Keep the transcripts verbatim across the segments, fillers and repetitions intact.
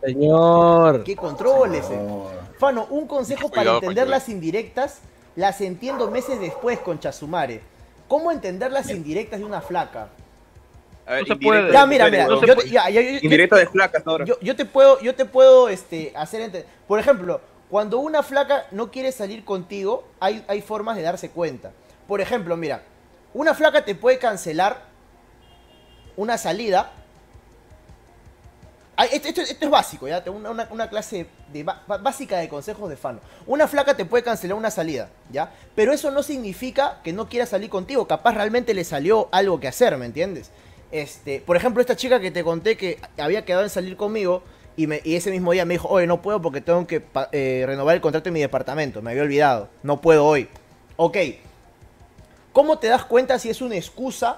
señor. ¿Qué control ese? Oh. Fano, un consejo para Cuidado, entender Pancho, las indirectas, las entiendo meses después, concha su madre. ¿Cómo entender las indirectas de una flaca? A ver, No se indirecta puede. de Ya, mira, mujeres, mira, weón. yo, te- ya, ya, yo- yo- Indirecta de flacas ahora. yo, yo te puedo, yo te puedo este, hacer entender. Por ejemplo, cuando una flaca no quiere salir contigo, hay, hay formas de darse cuenta. Por ejemplo, mira, una flaca te puede cancelar una salida. Ay, Esto, esto- esto es básico, ¿ya? Una, una- una clase de, ba- básica de consejos de Fano. Una flaca te puede cancelar una salida, ¿ya? Pero eso no significa que no quiera salir contigo. Capaz realmente le salió algo que hacer, ¿me entiendes? Este, por ejemplo, esta chica que te conté que había quedado en salir conmigo y, me- y ese mismo día me dijo, oye, no puedo porque tengo que pa- eh, renovar el contrato en mi departamento. Me había olvidado. No puedo hoy. Ok. ¿Cómo te das cuenta si es una excusa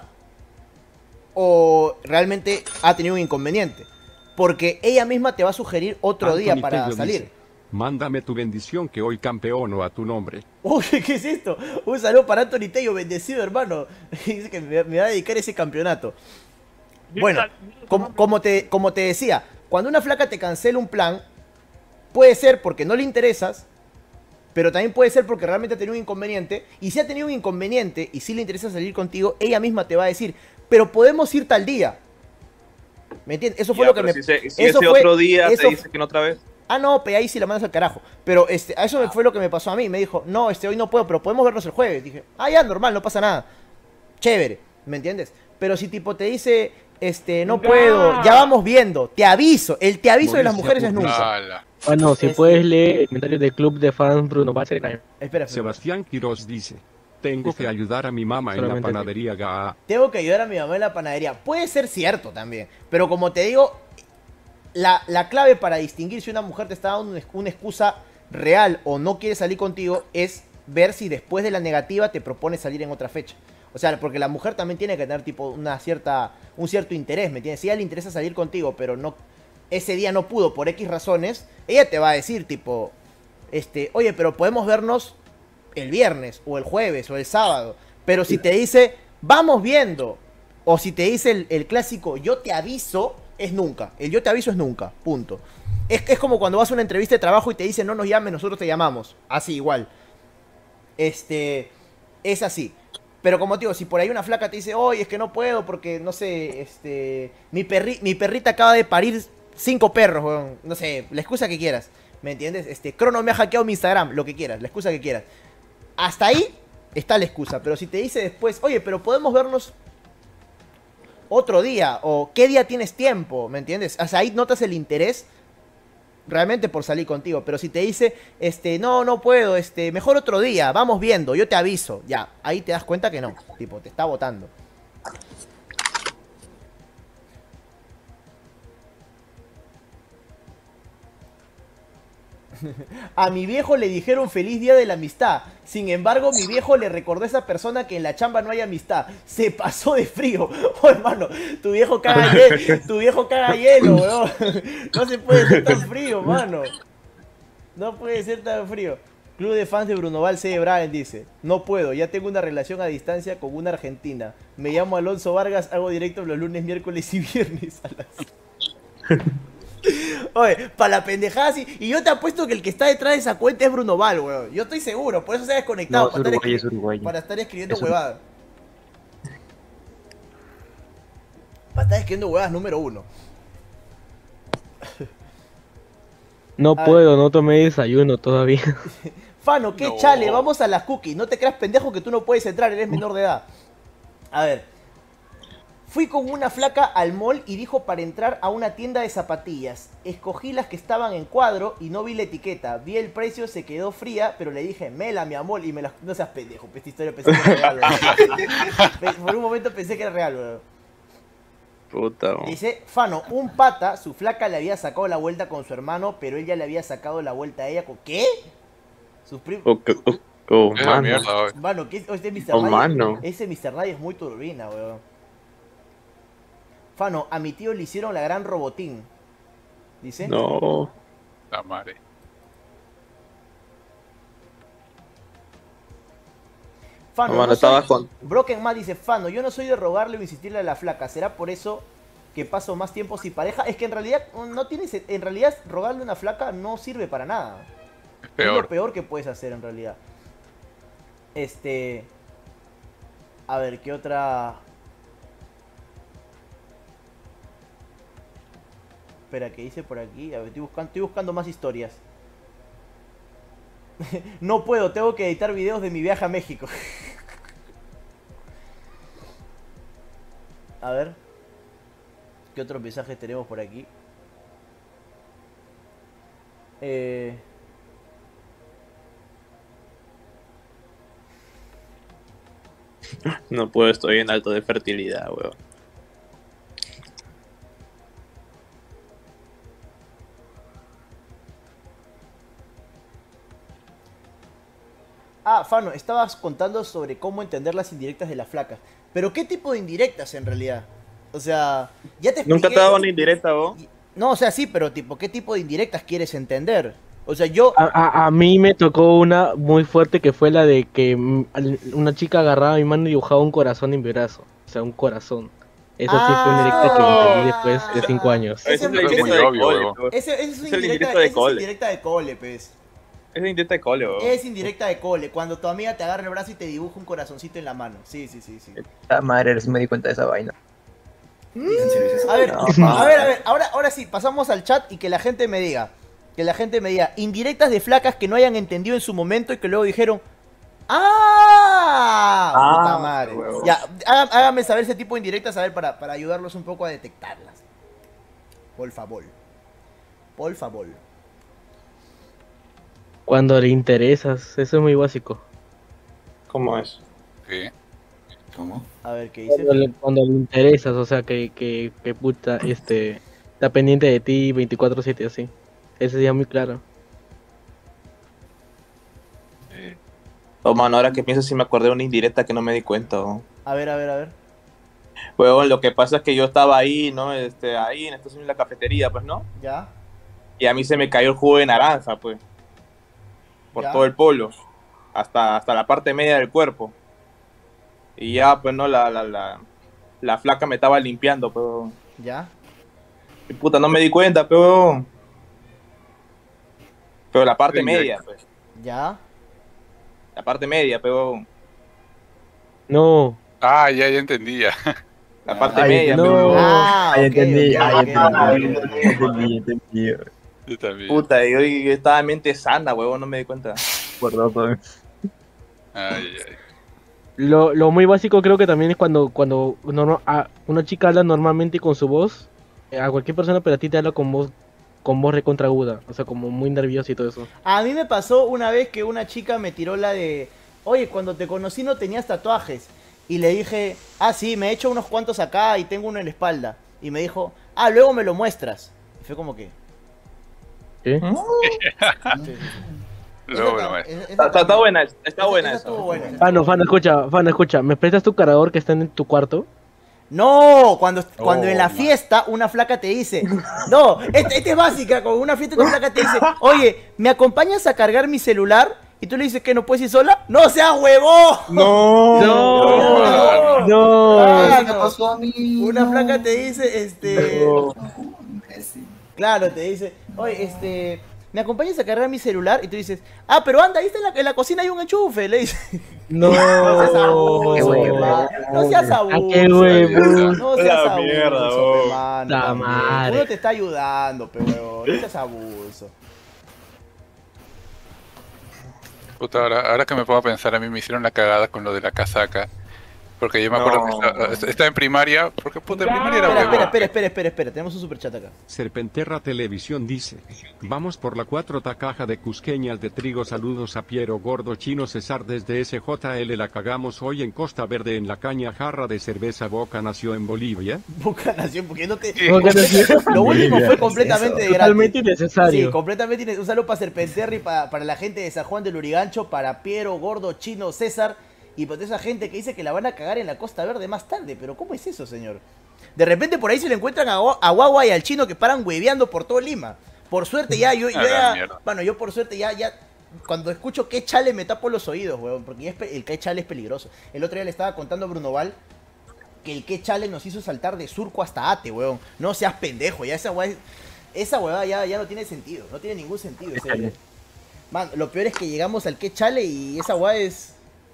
o realmente ha tenido un inconveniente? Porque ella misma te va a sugerir otro día Anthony para Tello salir. dice, mándame tu bendición que hoy campeono a tu nombre. Uy, ¿qué es esto? Un saludo para Anthony Tello, bendecido hermano. Dice que me, me va a dedicar ese campeonato. Bueno, como, como te, como te decía, cuando una flaca te cancela un plan, puede ser porque no le interesas, pero también puede ser porque realmente ha tenido un inconveniente. Y si ha tenido un inconveniente y si le interesa salir contigo, ella misma te va a decir, pero podemos ir tal día. ¿Me entiendes? Eso fue Ya, lo que pero me... Si, se- si eso ese fue- otro día eso te dice que no otra vez. Ah, no, pe, ahí sí la mandas al carajo. Pero este, a eso me fue lo que me pasó a mí. Me dijo, no, este, hoy no puedo, pero podemos vernos el jueves. Dije, ah, ya, normal, no pasa nada. Chévere, ¿me entiendes? Pero si tipo te dice, este, no puedo, ya vamos viendo, te aviso. El te aviso de las mujeres es nunca. Ala. Bueno, si Este- puedes leer el comentario del club de fans Bruno Batzer. Espera, espera. Sebastián Quiroz dice, tengo que ayudar a mi mamá en la Solamente a ti. panadería Gaa. Tengo que ayudar a mi mamá en la panadería. Puede ser cierto también. Pero como te digo, la, la clave para distinguir si una mujer te está dando una, una excusa real o no quiere salir contigo es ver si después de la negativa te propone salir en otra fecha. O sea, porque la mujer también tiene que tener tipo una cierta, un cierto interés, ¿me entiendes? Si a ella le interesa salir contigo, pero no ese día no pudo por X razones, ella te va a decir tipo, este, oye, pero podemos vernos el viernes o el jueves o el sábado. Pero si te dice, vamos viendo, o si te dice el, el clásico, yo te aviso, es nunca. El yo te aviso es nunca, punto. Es, es como cuando vas a una entrevista de trabajo y te dicen, no nos llames, nosotros te llamamos. Así, igual. Este, es así. Pero como te digo, si por ahí una flaca te dice, oye, es que no puedo porque, no sé, este, mi, perri mi perrita acaba de parir cinco perros, weón. No sé, la excusa que quieras. ¿Me entiendes? Este, Crono me ha hackeado mi Instagram, lo que quieras, la excusa que quieras. Hasta ahí está la excusa. Pero si te dice después, oye, pero podemos vernos otro día, o qué día tienes tiempo, ¿me entiendes? Hasta ahí notas el interés realmente por salir contigo. Pero si te dice, este, no, no puedo, este, mejor otro día, vamos viendo, yo te aviso, ya, ahí te das cuenta que no, tipo, te está botando. A mi viejo le dijeron feliz día de la amistad. Sin embargo, mi viejo le recordó a esa persona que en la chamba no hay amistad. Se pasó de frío. Oh, hermano, tu viejo caga hielo, tu viejo caga hielo, weón. No se puede ser tan frío, mano. No puede ser tan frío. Club de fans de Bruno Val C. Brian dice, no puedo, ya tengo una relación a distancia con una argentina. Me llamo Alonso Vargas, hago directo los lunes, miércoles y viernes a las... Oye, para la pendejada así. Y yo te apuesto que el que está detrás de esa cuenta es Bruno Val, weón. Yo estoy seguro, por eso se ha desconectado. No, es para, estar uruguayo, escri- es uruguayo. para estar escribiendo Es un- huevadas. Para estar escribiendo huevadas número uno. No A puedo, no tomé desayuno todavía. Fano, qué No. chale, vamos a las cookies. No te creas pendejo que tú no puedes entrar, eres menor de edad. A ver. Fui con una flaca al mall y dijo para entrar a una tienda de zapatillas. Escogí las que estaban en cuadro y no vi la etiqueta. Vi el precio, se quedó fría, pero le dije, mela, mi amor, y me las... No seas pendejo, pues, esta historia pensé que era real, weón. Por un momento pensé que era real, weón. Puta, weón. Dice, Fano, un pata, su flaca le había sacado la vuelta con su hermano, pero él ya le había sacado la vuelta a ella con... ¿Qué? Sus primos... Oh, oh, oh, oh, Es la mano. mierda, weón. Mano, ¿qué? Este mister Oh, Nadie- mano. Ese mister Nadie es muy turbina, weón. Fano, a mi tío le hicieron la gran robotín. Dice. No. La madre. Fano, No, mano, no estaba soy- con- Broken Matt dice, Fano, yo no soy de rogarle o insistirle a la flaca. ¿Será por eso que paso más tiempo sin pareja, es que en realidad no tienes, en realidad rogarle a una flaca no sirve para nada. Es Peor. lo peor que puedes hacer en realidad. Este, a ver, ¿qué otra? Espera, ¿qué hice por aquí? A ver, estoy buscando, estoy buscando más historias. No puedo, tengo que editar videos de mi viaje a México. A ver. ¿Qué otros mensajes tenemos por aquí? Eh... No puedo, estoy en alto de fertilidad, weón. Ah, Fano, estabas contando sobre cómo entender las indirectas de las flacas. Pero ¿qué tipo de indirectas en realidad? O sea, ya te expliqué. ¿Nunca te ha dado una indirecta, vos? No, o sea, sí, pero tipo, ¿qué tipo de indirectas quieres entender? O sea, yo... A, a, a mí me tocó una muy fuerte que fue la de que mm, al- una chica agarraba mi mano y dibujaba un corazón en mi brazo. O sea, un corazón. Esa sí fue una directa que entendí después de cinco años. Ese- Esa es la ese- indirecta muy de obvio, cole, weón. weón. Ese, ese es Es una el indirecta, indirecto de ese es cole. indirecta de cole, pues. Es la indirecta de cole, weón. Es indirecta de cole, cuando tu amiga te agarra el brazo y te dibuja un corazoncito en la mano. Sí, sí, sí, sí. La madre, recién me di cuenta de esa vaina. A ver, No, a ver, a ver, ahora, ahora sí, pasamos al chat y que la gente me diga, que la gente me diga, indirectas de flacas que no hayan entendido en su momento y que luego dijeron, ¡ah! Ah, Puta madre. huevo. Ya, há- háganme saber ese tipo de indirectas, a ver, para, para ayudarlos un poco a detectarlas. Por favor. Por favor. Cuando le interesas, eso es muy básico. ¿Cómo es? Sí. ¿Cómo? A ver, ¿qué dice? Cuando le, cuando le interesas, o sea, que, que, que puta, este, está pendiente de ti veinticuatro siete así. Ese sería muy claro. Oh, mano, ahora que pienso si me acordé de una indirecta que no me di cuenta, weón. A ver, a ver, a ver. Weón, lo que pasa es que yo estaba ahí, ¿no? Este, ahí en, esta- en la cafetería, pues, ¿no? ¿Ya? Y a mí se me cayó el jugo de naranja, pues. Por Ya. todo el polo. Hasta, hasta la parte media del cuerpo. Y ya, pues, no, la, la, la, la flaca me estaba limpiando, pero... ¿Ya? Y puta, no me di cuenta, pero... Pero la parte Indirecta. media, pues. ¿Ya? La parte media, pero... No, Ah, ya, ya entendía. La parte Ay, media, no. pero... Ah, Ay, ok, entendí, ok, ay, ok, entendí, ok, ok. entendí, entendí. Yo también. Puta, yo, yo estaba en mente sana, huevón, no me di cuenta. Por dos, pues. Ay, ay. lo, lo muy básico creo que también es cuando, cuando norma- a- una chica habla normalmente con su voz, eh, a cualquier persona, pero a ti te habla con voz, con voz recontra aguda, o sea, como muy nerviosa y todo eso. A mí me pasó una vez que una chica me tiró la de, oye, cuando te conocí no tenías tatuajes. Y le dije, ah, sí, me he hecho unos cuantos acá y tengo uno en la espalda. Y me dijo, ah, luego me lo muestras. Y fue como que... ¿Qué? sí, sí, sí. Luego Esa lo está- ves. esa- esa Está, está- está buena, está esa- buena esa esa. estuvo buena, esa Fano, estuvo Fano, buena. escucha, Fano, escucha, ¿me prestas tu cargador que está en tu cuarto? No, cuando, cuando en la man. fiesta una flaca te dice, no, esta este es básica, con una fiesta una flaca te dice, oye, ¿me acompañas a cargar mi celular? Y tú le dices que no puedes ir sola. ¡No seas huevón! No. No, no. Ah, ¿Qué no. pasó a mí? Una No. flaca te dice, este... No. Messi. Claro, te dice, oye, este, ¿me acompañas a cargar mi celular? Y tú dices, ah, pero anda, ahí está en la, en la cocina hay un enchufe, le dice. No. No seas abuso, Qué pe, huevo. man. No seas Ah, abuso. qué huevo. No seas La abuso, mierda, pe, oh. mano, La también. madre. Uno te está ayudando, pe, huevón. No seas abuso. Puta, ahora, ahora que me pongo a pensar, a mí me hicieron la cagada con lo de la casaca. Porque yo me acuerdo No. que estaba, estaba en primaria. Porque puta, en primaria era Espera, huevón. espera, espera, espera, espera, espera. Tenemos un superchat acá. Serpenterra Televisión dice, vamos por la cuatro caja de cusqueñas de trigo, saludos a Piero Gordo Chino César desde S J L, la cagamos hoy en Costa Verde en la caña jarra de cerveza Boca nació en Bolivia. Boca Nación, porque no te... Boca Nación. Lo último fue Eso. completamente de Totalmente gratis. Sí, innecesario. completamente innecesario. Un saludo para Serpenterri, para, para la gente de San Juan del Urigancho, para Piero, Gordo, Chino, César y para toda esa gente que dice que la van a cagar en la Costa Verde más tarde. Pero ¿cómo es eso, señor? De repente por ahí se le encuentran a, Gua- a Guagua y al Chino que paran hueveando por todo Lima. Por suerte ya, yo, yo A la ya, mierda. bueno, yo por suerte ya, ya, cuando escucho que chale me tapo los oídos, weón, porque ya es pe- el que chale es peligroso. El otro día le estaba contando a Bruno Val que el que chale nos hizo saltar de Surco hasta Ate, weón. No seas pendejo, ya esa weá, esa weá ya, ya no tiene sentido, no tiene ningún sentido. Ese, man, lo peor es que llegamos al que chale y esa weá es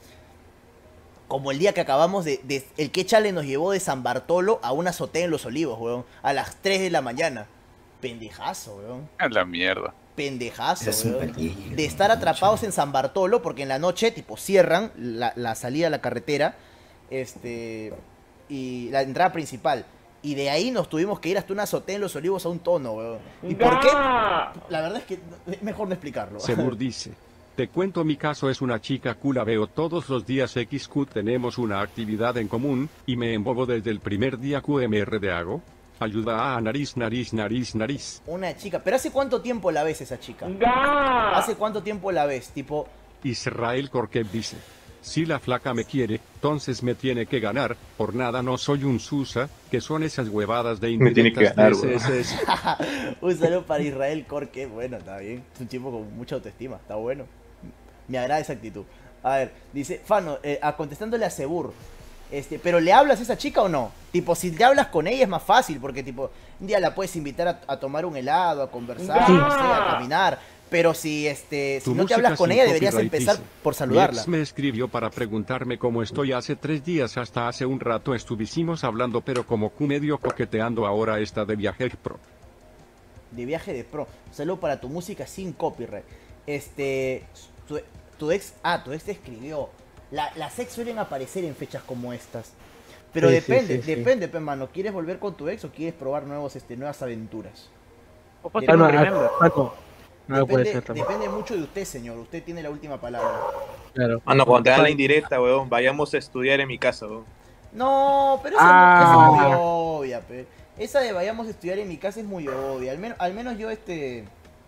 como el día que acabamos de, de el que chale nos llevó de San Bartolo a una azotea en Los Olivos, weón, a las tres de la mañana. Pendejazo, weón. A la mierda. Pendejazo, Es un weón. peligro, De estar atrapados en San Bartolo, porque en la noche, tipo, cierran la, la salida a la carretera, este, y la entrada principal. Y de ahí nos tuvimos que ir hasta una azotea en Los Olivos a un tono, weón. ¿Y por qué? La verdad es que es mejor no explicarlo. Sebur dice. Te cuento, mi caso es una chica cool, la veo todos los días equis cu, tenemos una actividad en común, y me embobo desde el primer día. Q M R de hago. Ayuda a nariz, nariz, nariz, nariz. Una chica. ¿Pero hace cuánto tiempo la ves esa chica? ¿Hace cuánto tiempo la ves? Tipo, Israel Korkev dice. Si la flaca me quiere, entonces me tiene que ganar, por nada no soy un Susa, que son esas huevadas de Me tiene que indirectas ganar, de ese ese ese. un saludo para Israel Corque. Bueno, está bien. Es un tipo con mucha autoestima. Está bueno. Me agrada esa actitud. A ver, dice Fano, eh, a, contestándole a Sebur. Este, pero ¿le hablas a esa chica o no? Tipo, si te hablas con ella es más fácil, porque tipo, un día la puedes invitar a, a tomar un helado, a conversar, no sé, a caminar. Pero si este, si Tu no te música hablas con sin ella, deberías copyright empezar dice. por Mi saludarla. ex me escribió para preguntarme cómo estoy hace tres días, hasta hace un rato estuvimos hablando, pero como Q medio coqueteando, ahora está de viaje pro. De viaje de pro. Un saludo para tu música sin copyright. Este, tu, tu ex, ah, tu ex te escribió. La, las ex suelen aparecer en fechas como estas. Pero Sí, depende, sí, sí, sí. depende, pe, mano. ¿Quieres volver con tu ex o quieres probar nuevos, este, nuevas aventuras? Ah, no, ah, ah, no. No depende, puede ser también. depende mucho de usted, señor. Usted tiene la última palabra. Claro. Mano, cuando te dan la indirecta, weón, vayamos a estudiar en mi casa, weón. No, pero esa, Ah. no- esa es muy obvia, pe. Esa de vayamos a estudiar en mi casa es muy obvia. Al menos, al menos yo, este...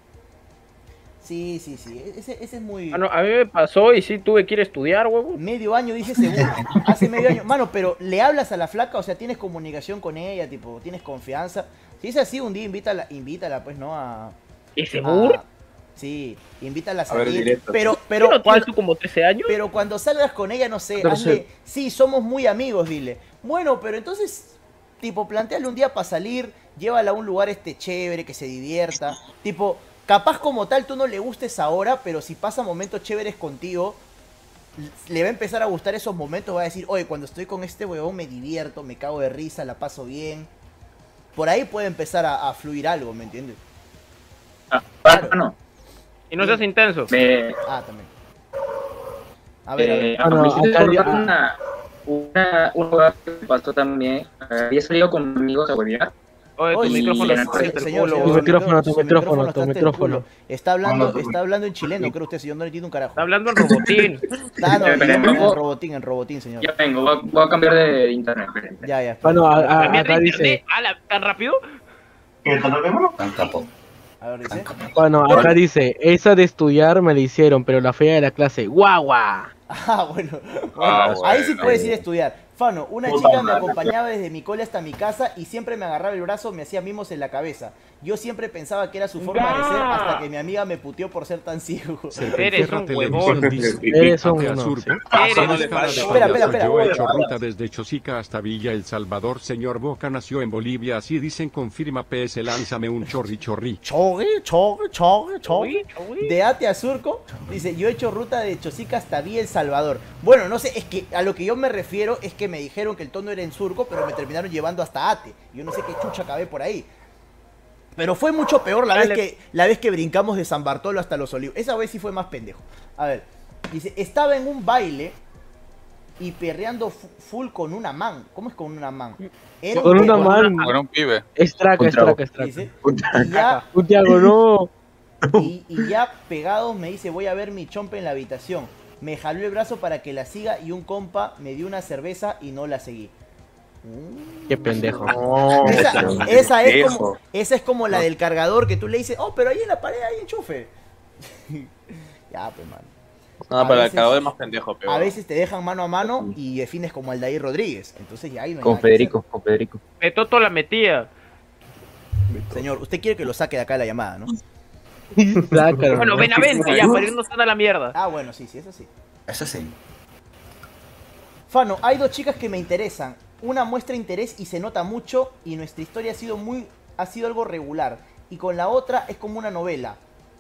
Sí, sí, sí. Ese, ese es muy... Ah, no, a mí me pasó y sí tuve que ir a estudiar, huevo. Medio año, dice seguro. Hace medio año. Mano, pero ¿le hablas a la flaca? O sea, ¿tienes comunicación con ella? Tipo, ¿tienes confianza? Si es así, un día invítala, invítala pues, ¿no? A... ¿Es seguro? a- Sí, invítala a A ver, salir. directo. Pero, ¿Pero pero, no tienes cuando, tú como trece años? pero cuando salgas con ella, no sé, Entonces- hazle, sí, somos muy amigos, dile. Bueno, pero entonces, tipo, planteale un día para salir, llévala a un lugar este chévere, que se divierta. Tipo, capaz como tal tú no le gustes ahora, pero si pasa momentos chéveres contigo, le va a empezar a gustar esos momentos, va a decir, oye, cuando estoy con este huevón me divierto, me cago de risa, la paso bien. Por ahí puede empezar a, a fluir algo, ¿me entiendes? Ah, Claro. no. Y no seas intenso. Me, Ah, también. A ver, a ver. eh, Ah, no, me hiciste acá- acordar una, una, una cosa que me pasó también. Había salido con amigos a huevear. Oye, tu Oye, micrófono sí, está sí, hasta el señor, culo, señor, Tu huevón. micrófono, tu su micrófono, tu está hasta el micrófono. culo. Está hablando, No, no, está hablando en chileno, creo usted, señor, no entiendo un carajo. Está hablando en robotín. Ah, no, Espera, en, espera, en robotín, en robotín, señor. Ya vengo, voy a, voy a cambiar de internet. espérenme. Ya, ya. Bueno, a- a- ¿Cambiar de acá internet? dice, ¿Ala, tan rápido? Tan capo. A ver, dice. Tan capo. bueno, acá dice, esa de estudiar me la hicieron, pero la fea de la clase, guagua. Ah, bueno. Ah, Bueno, ahí sí bueno. puedes ir a estudiar. Fano, una Puta chica me madre. acompañaba desde mi cole hasta mi casa y siempre me agarraba el brazo, me hacía mimos en la cabeza. Yo siempre pensaba que era su forma de ser hasta que mi amiga me puteó por ser tan ciego. Eres un Televisión huevón. dice. Eres un Ante no, Azurco. sí. Eres no un le pasa. Espera, Espera, espera, espera. Yo he hecho ruta desde Chosica hasta Villa El Salvador. Señor Boca nació en Bolivia, así dicen, confirma P S, lánzame un chorri chorri. Chogue, chogue, chogue, chogue. Uy, uy. De Ate a Surco, dice, yo he hecho ruta de Chosica hasta Villa El Salvador. Bueno, no sé, es que a lo que yo me refiero es que me dijeron que el tono era en Surco, pero me terminaron llevando hasta Ate. Yo no sé qué chucha acabé por ahí. Pero fue mucho peor la vez Dale. que la vez que brincamos de San Bartolo hasta Los Olivos. Esa vez sí fue más pendejo. A ver, dice, estaba en un baile y perreando fu- full con una man. ¿Cómo es con una man? Era Con un una tipo, man, Con un pibe. es traca, es Contra- traca, es traca. dice, y ya Un Tiago, no. y, y ya pegados me dice, voy a ver mi chompa en la habitación. Me jaló el brazo para que la siga y un compa me dio una cerveza y no la seguí. Qué pendejo. No, Esa, pero esa es pendejo. como, esa es como la del cargador que tú le dices, oh, pero ahí en la pared hay enchufe. Ya, pues, mano. No, A pero el veces- cargador es más pendejo, peor. A veces te dejan mano a mano y defines como Aldair Rodríguez. Entonces ya ahí no hay Con nada que Federico, con Federico. Me Toto la metía. hacer. Señor, usted quiere que lo saque de acá de la llamada, ¿no? Sácalo, Bueno, ¿no? ven a vente ya, para irnos a la mierda. Ah, bueno, sí, sí, eso sí. Eso sí. Fano, hay dos chicas que me interesan. una muestra de interés y se nota mucho y nuestra historia ha sido muy ha sido algo regular y con la otra es como una novela.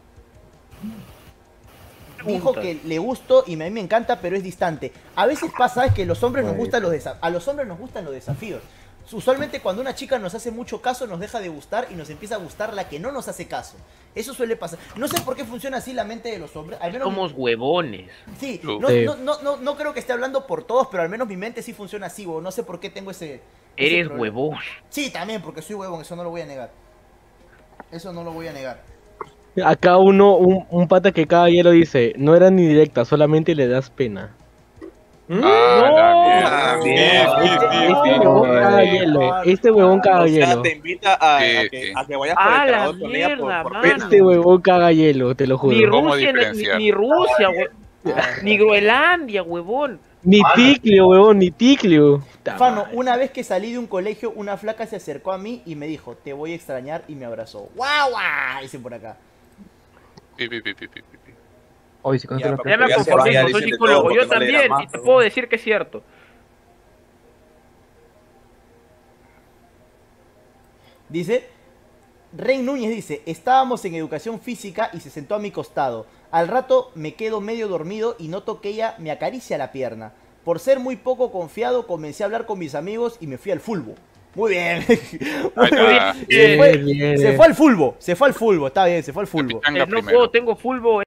Dijo que le gustó y a mí me encanta, pero es distante. A veces pasa es que los hombres nos gustan los desa- a los hombres nos gustan los desafíos. Usualmente cuando una chica nos hace mucho caso nos deja de gustar y nos empieza a gustar la que no nos hace caso. Eso suele pasar. No sé por qué funciona así la mente de los hombres. Al menos Somos huevones. Sí, no, Sí. no, no, no, no creo que esté hablando por todos, pero al menos mi mente sí funciona así, bo. No sé por qué tengo ese... ese Eres problema. huevón. Sí, también, porque soy huevón, eso no lo voy a negar. Eso no lo voy a negar. Acá uno, un, un pata que cada hielo dice, no era ni directa, solamente le das pena. Ah, la mierda. Bien, Sí, bien, sí, bien, sí, Este bien. huevón caga hielo, este huevón caga O sea, hielo. te invita a, a Sí, que, sí. a que vayas por Ah, el la cargador con ella por, mierda, por mano. pena. Este huevón caga hielo, te lo juro. Ni ¿Cómo Rusia, ni, diferenciar? ni Rusia, hue- ni Groenlandia, huevón. Ni Ticlio, huevón, ni Ticlio. Ta Fano, madre. una vez que salí de un colegio, una flaca se acercó a mí y me dijo, te voy a extrañar, y me abrazó. ¡Guau, guau! Dicen por acá. Pi, pi, pi, pi, pi, pi. Oye, si conoces Ya, los pero Ya me ya se confundí, vaya soy diciendo psicólogo. todo, Yo porque no le dirá también, más, y te ¿no? puedo decir que es cierto. Dice, Rey Núñez dice, estábamos en educación física y se sentó a mi costado. Al rato me quedo medio dormido y noto que ella me acaricia la pierna. Por ser muy poco confiado, comencé a hablar con mis amigos y me fui al fulbo. Muy bien. Muy Ahí está. bien. Se fue, Bien, bien. se fue al fulbo. Se fue al fulbo. Está bien, se fue al fulbo. Pichanga Eh, no primero. puedo, tengo fulbo